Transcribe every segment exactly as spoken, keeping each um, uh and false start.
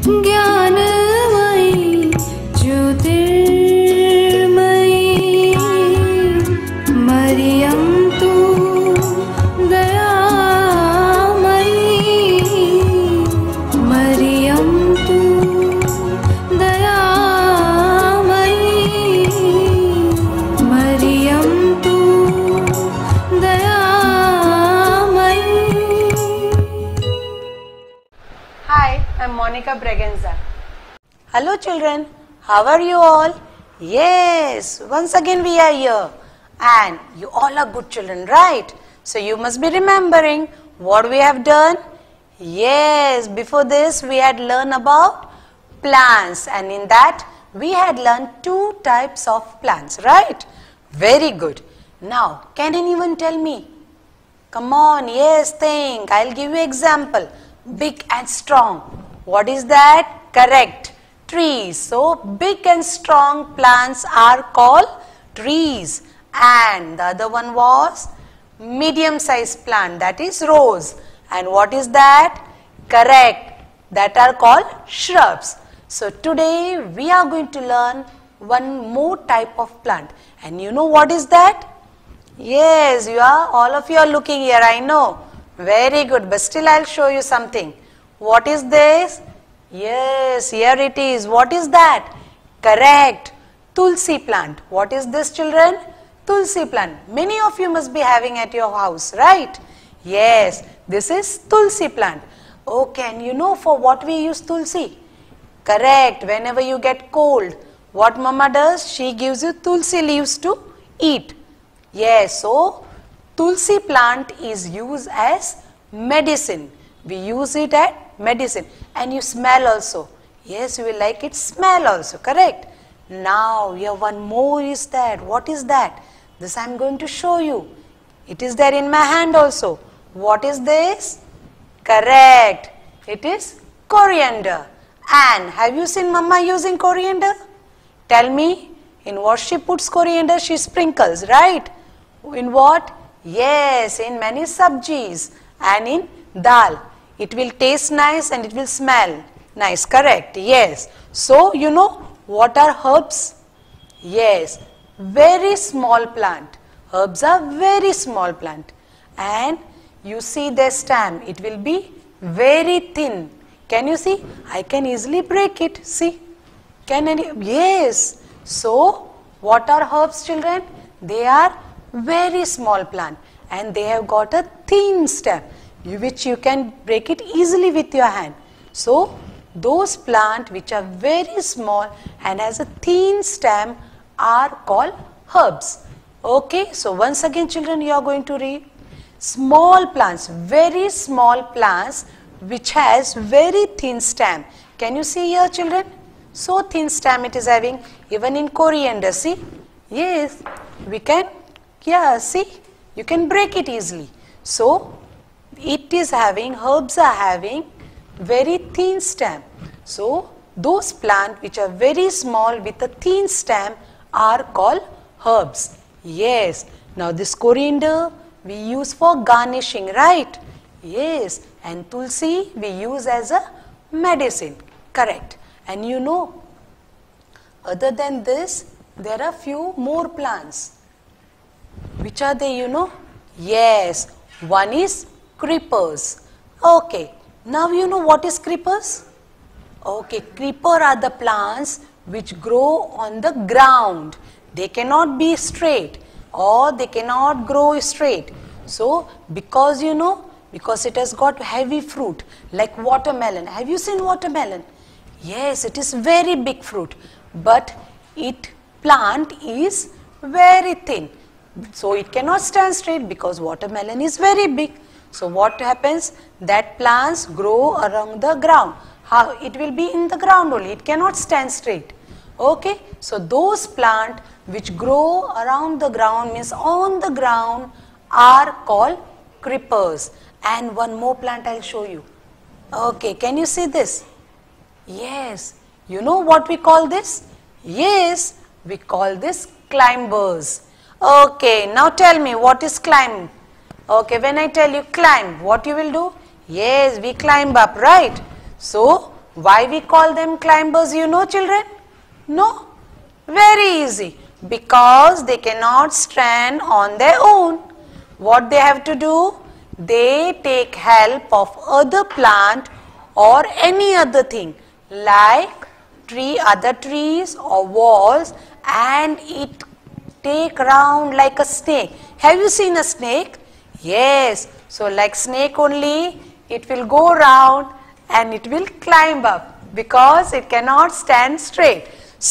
ज्ञानमयी ज्योतिर्मयी मरियम तू दयामयी मरियम तू दयामयी मरियम तू दयामयी. Hi, I'm Monica Braganza. Hello children, how are you all? Yes, once again we are here and you all are good children, right? So you must be remembering what we have done. Yes, before this we had learned about plants and in that we had learned two types of plants, right? Very good. Now, can anyone tell me? Come on, yes, think. I'll give you example. Big and strong. What is that? Correct. Trees. So, big and strong plants are called trees. And the other one was medium sized plant, that is rose. And what is that? Correct. That are called shrubs. So, today we are going to learn one more type of plant. And you know what is that? Yes, you are, all of you are looking here, I know. Very good, but still I'll show you something. What is this? Yes, here it is. What is that? Correct. Tulsi plant. What is this children? Tulsi plant. Many of you must be having at your house, right? Yes, this is Tulsi plant. Okay, and you know for what we use Tulsi? Correct. Whenever you get cold, what mama does? She gives you Tulsi leaves to eat. Yes, so Tulsi plant is used as medicine. We use it at medicine and you smell also. Yes, you will like it smell also, correct? Now, here one more is that. What is that? This I am going to show you. It is there in my hand also. What is this? Correct. It is coriander. And have you seen mama using coriander? Tell me, in what she puts coriander? She sprinkles, right? In what? Yes, in many sabjis and in dal. It will taste nice and it will smell nice, correct? Yes. So, you know what are herbs? Yes, very small plant. Herbs are very small plant. And you see their stem, it will be very thin. Can you see? I can easily break it. See? Can any? Yes. So, what are herbs children? They are very small plant and they have got a thin stem which you can break it easily with your hand. So, those plants which are very small and has a thin stem are called herbs. Okay, so once again children you are going to read small plants, very small plants which has very thin stem. Can you see here children? So thin stem it is having, even in coriander, see? Yes, we can, yeah, see? You can break it easily. So, it is having, herbs are having very thin stem. So, those plants which are very small with a thin stem are called herbs. Yes. Now, this coriander we use for garnishing, right? Yes. And tulsi we use as a medicine. Correct. And you know, other than this, there are few more plants. Which are they, you know? Yes. One is creepers. Okay. Now you know what is creepers? Okay. Creeper are the plants which grow on the ground. They cannot be straight or they cannot grow straight. So, because you know, because it has got heavy fruit like watermelon. Have you seen watermelon? Yes, it is very big fruit, but it plant is very thin. So, it cannot stand straight because watermelon is very big. So, what happens? That plants grow around the ground. How? It will be in the ground only. It cannot stand straight. Okay. So, those plants which grow around the ground, means on the ground, are called creepers. And one more plant I will show you. Okay. Can you see this? Yes. You know what we call this? Yes. We call this climbers. Okay. Now tell me, what is climb? Okay, when I tell you climb, what you will do? Yes, we climb up, right? So, Why we call them climbers, you know children? No? Very easy. Because they cannot stand on their own. What they have to do? They take help of other plant or any other thing like tree, other trees or walls, and it take round like a snake. Have you seen a snake? Yes. So like snake only, it will go round and it will climb up because it cannot stand straight.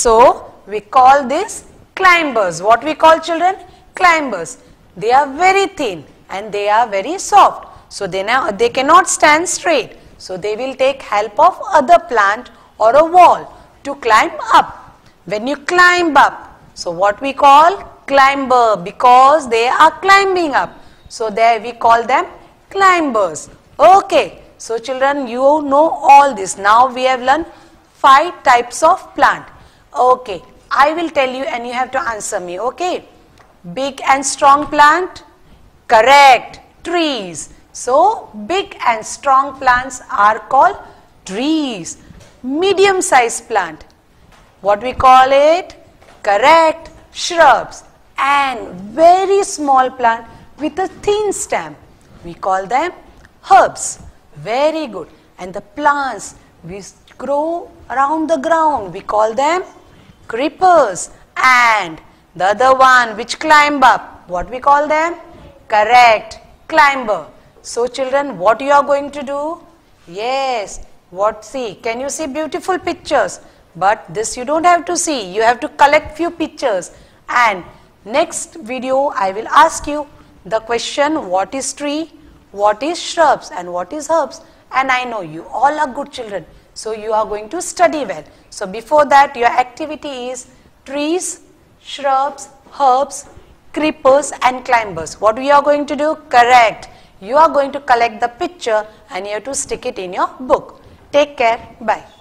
So we call this climbers. What we call children? Climbers. They are very thin and they are very soft. So they, now, they cannot stand straight. So they will take help of other plant or a wall to climb up. When you climb up, so what we call? Climber, because they are climbing up. So there we call them climbers. Okay. So children, you know all this. Now we have learned five types of plant. Okay. I will tell you and you have to answer me. Okay. Big and strong plant. Correct. Trees. So big and strong plants are called trees. Medium sized plant. What we call it? Correct. Shrubs. And very small plant with a thin stem. We call them herbs. Very good. And the plants which grow around the ground, we call them creepers. And the other one which climb up, what we call them? Correct. Climber. So children, what you are going to do? Yes. What see? Can you see beautiful pictures? But this you don't have to see. You have to collect few pictures. And next video I will ask you the question, what is tree? What is shrubs and what is herbs? And I know you all are good children. So you are going to study well. So before that your activity is trees, shrubs, herbs, creepers and climbers. What we are going to do? Correct. You are going to collect the picture and you have to stick it in your book. Take care. Bye.